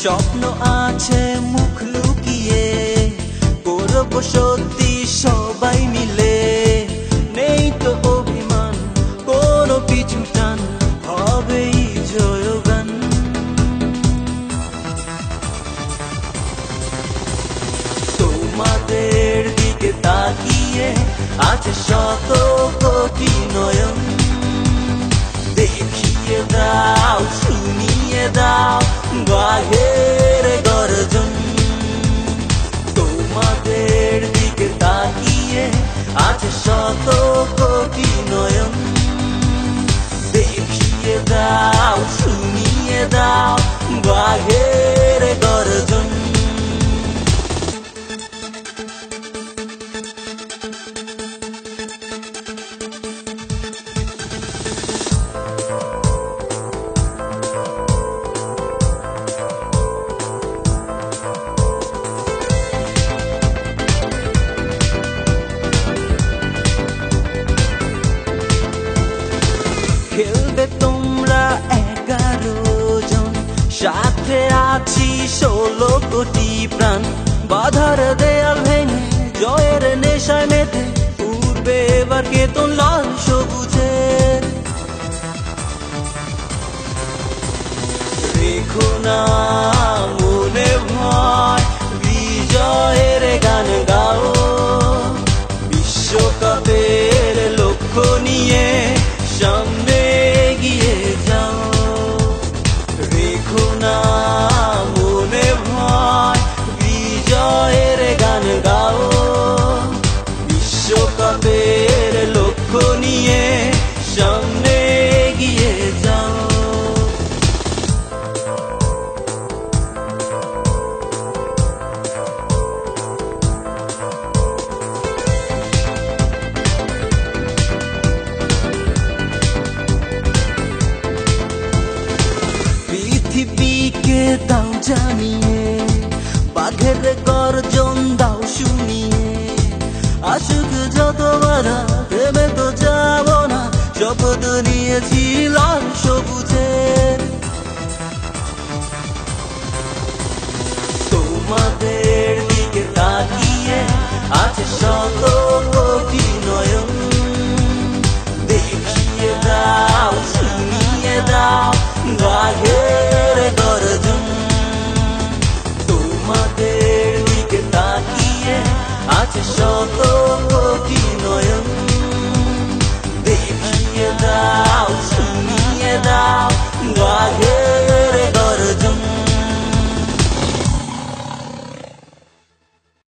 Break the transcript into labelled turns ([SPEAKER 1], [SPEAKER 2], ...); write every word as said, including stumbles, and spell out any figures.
[SPEAKER 1] স্বপ্ন আছে মুখ লুকিয়ে করব সত্যি সবাই মিলে নেই তো অভিমান কোনো পিছু টান হবেই জয়গান তোমাদের দিকে তাকিয়ে আছে শত কোটি নয়ন দেখিয়ে দাও শুনিয়ে দাও বাঘের গর্জন তোমাদের দিকে তাকিয়ে আছে শত কোটি নয়ন দেখিয়ে দাও শুনিয়ে দাও বাঘের গর্জন খেলবে তোমরা এগারো জন সাথে আছি ষোলো কোটি প্রাণ বাধার দেয়াল ভেঙে জয়ের নেশায় মেতে উঠবে এবার কেতন লাল সবুজে রেখো না মনে ভয় বিজয়ের গান গাও বিশ্বকাপের লক্ষ্য নিয়ে সামনে এগিয়ে যাও রেখো না মনে ভয় বিজয়ের গান গাও বিশ্বকাপের লক্ষ্য নিয়ে সামনে এগিয়ে যাও পৃথিবীকে দাও জানিয়ে বাঘের গর্জন দাও শুনিয়ে আসুক যত বাধা দেবে তো যাব না শপথ নিয়েছি লাল সবুজের তোমাদের দিকে তাকিয়ে আছে শত কোটি নয়ন দেখিয়ে দাও শুনিয়ে দাও বাঘের গর্জন তোমাদের দিকে তাকিয়ে আছে শত